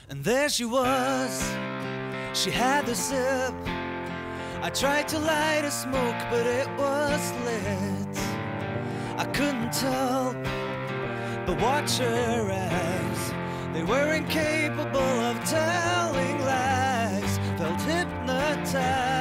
And there she was, she had the sip. I tried to light a smoke, but it was lit. I couldn't tell, but watch her eyes. They were incapable of telling lies. Felt hypnotized.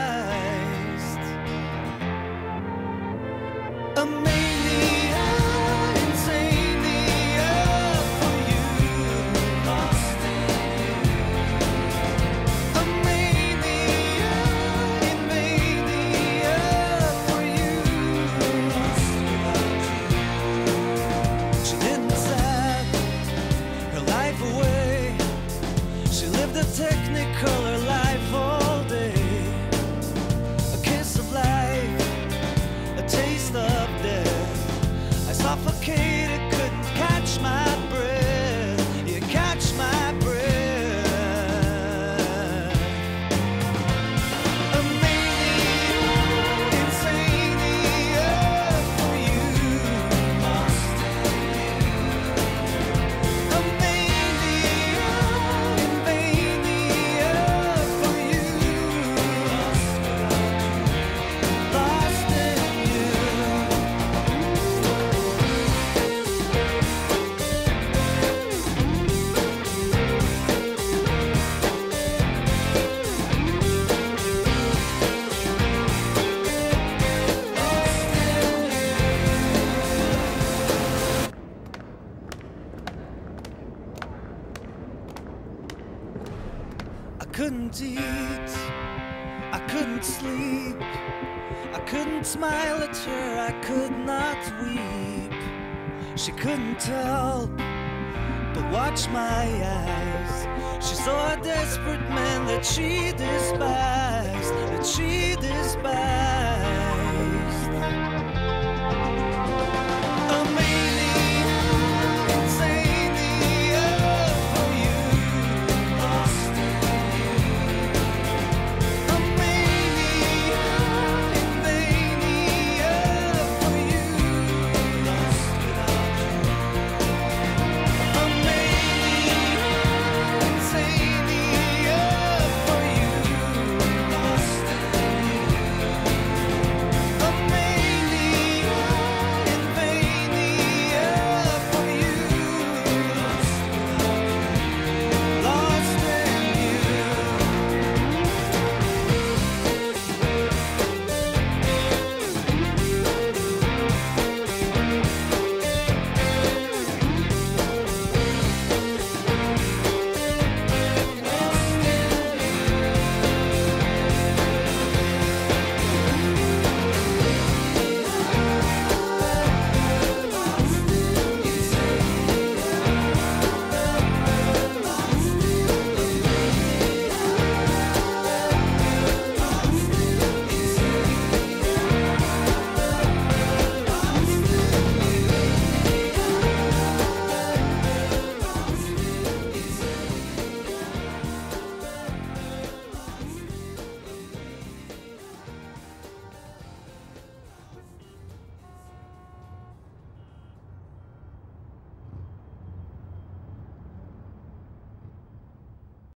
A mania, insania for you. Lost in you. A mania, in mania for you. Lost without you. She didn't sigh her life away. She lived a technicolor life all day. A kiss of life, a taste of death. I suffocated, couldn't catch my breath. You catch my breath. A mania, insania for you. Lost in you. A mania, invania for you. Lost without you. Lost in you. I couldn't eat, I couldn't sleep, I couldn't smile at her, I could not weep. She couldn't tell, but watch my eyes. She saw a desperate man that she despised, that she despised.